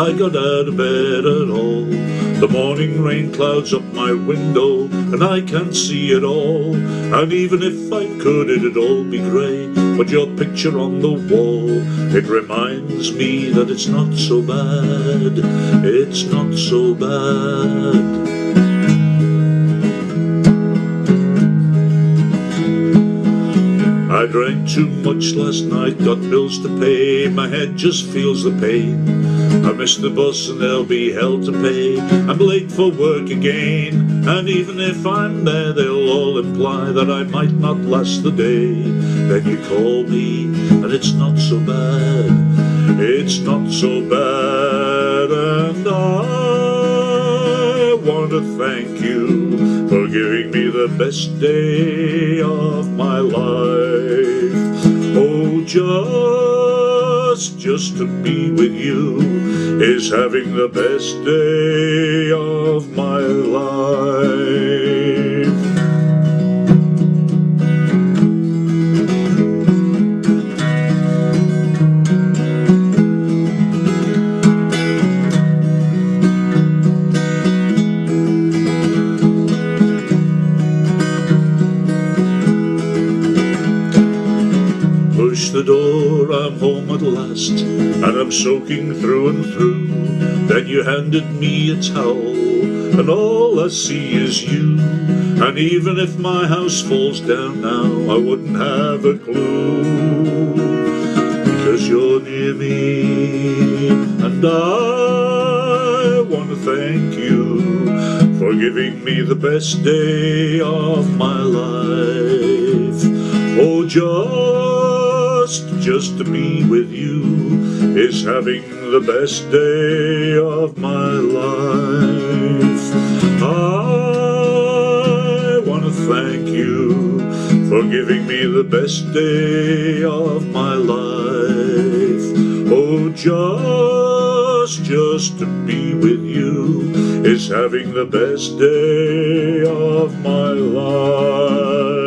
I got out of bed at all. The morning rain clouds up my window, and I can't see it all. And even if I could, it'd all be grey. But your picture on the wall, it reminds me that it's not so bad. It's not so bad. I drank too much last night, got bills to pay, my head just feels the pain. I missed the bus and there'll be hell to pay, I'm late for work again. And even if I'm there, they'll all imply that I might not last the day. Then you call me and it's not so bad, it's not so bad. And I want to thank you for giving me the best day of my life. Oh, just to be with you is having the best day of my life. Push the door, I'm home at last, and I'm soaking through and through. Then you handed me a towel, and all I see is you. And even if my house falls down now, I wouldn't have a clue, because you're near me. And I want to thank you for giving me the best day of my life. Oh, just to be with you is having the best day of my life. I want to thank you for giving me the best day of my life. Oh, just to be with you is having the best day of my life.